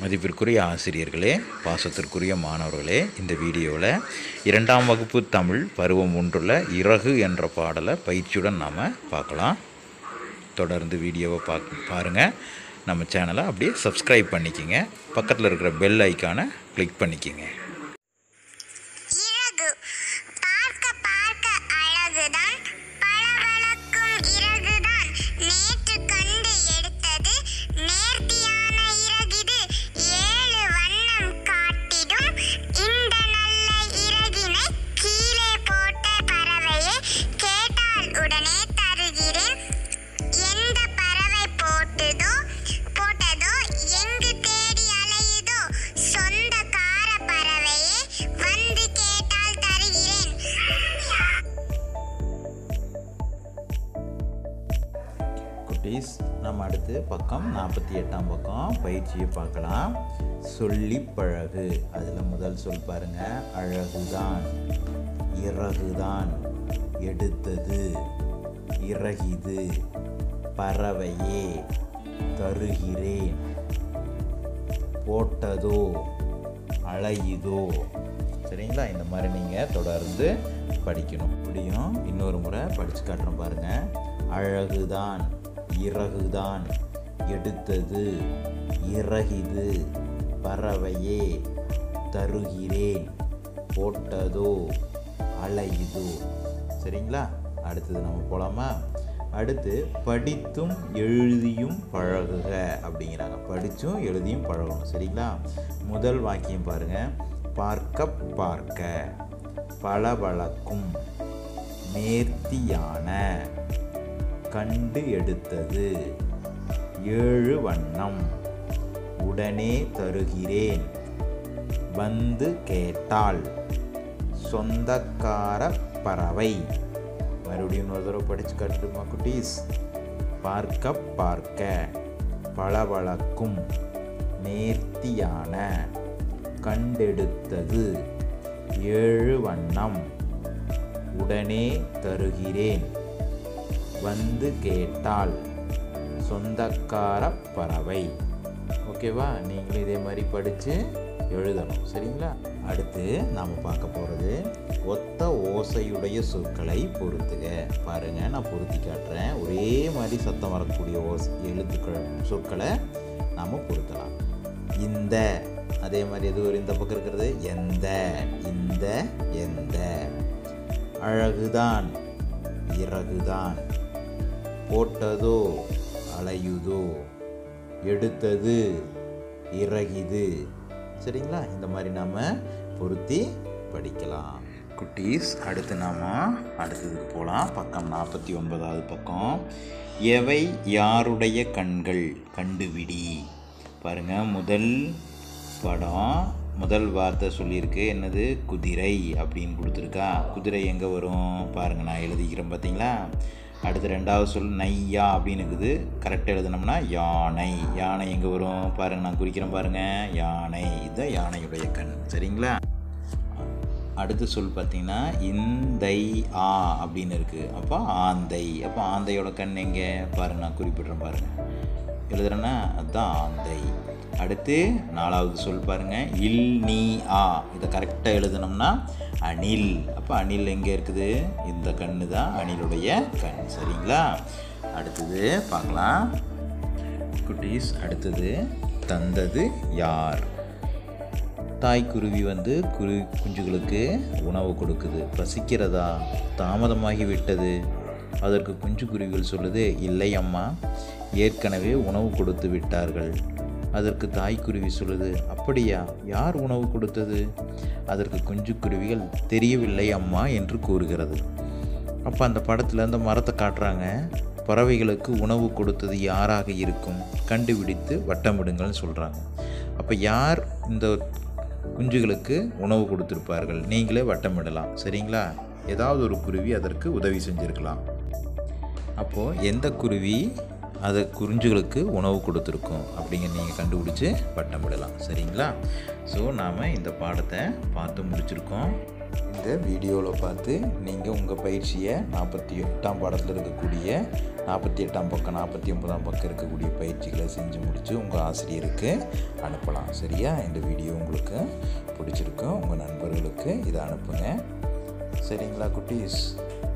மதிப்பிற்குரிய ஆசிரியர்களே, பாசத்திற்குரிய மாணவர்களே, இந்த வீடியோவில் 2ஆம் வகுப்பு தமிழ் பருவம் 1ல் இறகு என்ற பாடலை பயிற்சியுடன் நாம் பார்க்கலாம். தொடர்ந்து வீடியோவை பாருங்கள். நம்ம சேனலை அப்படியே சப்ஸ்கிரைப் பண்ணிக்கிங்க. பக்கத்தில் இருக்கிற பெல் ஐக்கானை கிளிக் பண்ணிக்கிங்க. குட்டீஸ், நம்ம அடுத்து பக்கம் 48ஆம் பக்கம் பயிற்சியை பார்க்கலாம். சொல்லி பழகு. அதில் முதல் சொல் பாருங்க, அழகுதான், இறகுதான், எடுத்தது, இறகிது, பறவையே, தருகிறேன், போட்டதோ, அலையுதோ. சரிங்களா? இந்த மாதிரி நீங்கள் தொடர்ந்து படிக்கணும். முடியும். இன்னொரு முறை படித்து காட்டுறோம் பாருங்கள். அழகுதான், இறகுதான், எடுத்தது, இறகிது, பறவையே, தருகிறேன், போட்டதோ, அலையுதோ. சரிங்களா? அடுத்தது நம்ம போகலாமா? அடுத்து படித்தும் எழுதியும் பழகுக அப்படிங்கிறாங்க. படித்தும் எழுதியும் பழகணும். சரிங்களா? முதல் வாக்கியம் பாருங்கள். பார்க்க பார்க்க, பளபளக்கும், நேர்த்தியான, கண்டு எடுத்தது, 7 வண்ணம், உடனே தருகிறேன், வந்து கேட்டால், சொந்தக்கார பறவை. மறுபடியும் ஒரு தடவை படித்து காட்டுமா குட்டீஸ்? பார்க்க பார்க்க, பளபளக்கும், நேர்த்தியான, கண்டெடுத்தது, 7 வண்ணம், உடனே தருகிறேன், வந்து கேட்டால், சொந்தக்கார பறவை. ஓகேவா? நீங்களும் இதே மாதிரி படித்து எழுதணும். சரிங்களா? அடுத்து நாம் பார்க்க போகிறது ஒத்த ஓசையுடைய சொற்களை பொருத்துக. பாருங்கள், நான் பொருத்தி காட்டுறேன். ஒரே மாதிரி சத்தம் வரக்கூடிய எழுத்துக்கள் சொற்களை நாம் பொருத்தலாம். இந்த, அதே மாதிரி எது ஒரு இந்த பக்கம் இருக்கிறது, எந்த, இந்த, எந்த. அழகுதான், இறகுதான், போட்டதோ, அலையுதோ, எடுத்தது, இறகிது. சரிங்களா? இந்த மாதிரி நாம் பொருத்தி படிக்கலாம். குட்டீஸ், அடுத்து நாம் அடுத்ததுக்கு போகலாம். பக்கம் 49வது பக்கம். எவை யாருடைய கண்கள், கண்டுபிடி. பாருங்கள், முதல் படம் முதல் வார்த்தை சொல்லியிருக்கு. என்னது? குதிரை அப்படின்னு கொடுத்துருக்கா. குதிரை எங்கே வரும் பாருங்கள், நான் எழுதிக்கிறேன் பார்த்தீங்களா? அடுத்து 2வது சொல் நையா அப்படின்னு இருக்குது. கரெக்டாக எழுதினோம்னா யானை. யானை எங்கே வரும் பாருங்கள், நான் குறிக்கிறேன் பாருங்கள். யானை, இதுதான் யானையுடைய கண். சரிங்களா? அடுத்த சொல் பார்த்தீங்கன்னா இந்தை ஆ அப்படின்னு இருக்குது. அப்போ ஆந்தை. அப்போ ஆந்தையோட கண் எங்கே பாருங்கள், நான் குறிப்பிட்றேன் பாருங்கள். எழுதுறேன்னா அதுதான் ஆந்தை. அடுத்து 4வது சொல் பாருங்கள், இல் நீ ஆ. இதை கரெக்டாக எழுதணும்னா அணில். அப்போ அணில் எங்கே இருக்குது? இந்த கண்ணு தான் அணிலுடைய கண். சரிங்களா? அடுத்தது பார்க்கலாம் குட்டீஸ். அடுத்தது தந்தது யார்? தாய்க்குருவி வந்து குஞ்சுகளுக்கு உணவு கொடுக்குது. பசிக்கிறதா? தாமதமாகி விட்டது. அதற்கு குஞ்சு குருவிகள் சொல்லுது, இல்லை அம்மா, ஏற்கனவே உணவு கொடுத்து விட்டார்கள். அதற்கு தாய்க்குருவி சொல்லுது, அப்படியா? யார் உணவு கொடுத்தது? அதற்கு குஞ்சு குருவிகள், தெரியவில்லை அம்மா என்று கூறுகிறது. அப்போ அந்த படத்தில் அந்த மரத்தை காட்டுறாங்க. பறவைகளுக்கு உணவு கொடுத்தது யாராக இருக்கும்? கண்டுபிடித்து வட்டமிடுங்கள்னு சொல்கிறாங்க. அப்போ யார் இந்த குஞ்சுகளுக்கு உணவு கொடுத்துருப்பார்கள்? நீங்களே வட்டமிடலாம். சரிங்களா? ஏதாவது ஒரு குருவி அதற்கு உதவி செஞ்சுருக்கலாம். அப்போது எந்த குருவி அது குஞ்சுகளுக்கு உணவு கொடுத்துருக்கோம் அப்படிங்கிற நீங்கள் கண்டுபிடிச்சி வட்டமிடலாம். சரிங்களா? ஸோ நாம் இந்த பாடத்தை பார்த்து முடிச்சிருக்கோம். இந்த வீடியோவில் பார்த்து நீங்கள் உங்கள் பயிற்சியை 48ஆம் பாடத்தில் இருக்கக்கூடிய 48ஆம் பக்கம் 49ஆம் பக்கம் இருக்கக்கூடிய பயிற்சிகளை செஞ்சு முடித்து உங்கள் ஆசிரியருக்கு அனுப்பலாம். சரியா? இந்த வீடியோ உங்களுக்கு பிடிச்சிருக்கும், உங்கள் நண்பர்களுக்கு இதை அனுப்புங்க. சரிங்களா குட்டீஸ்?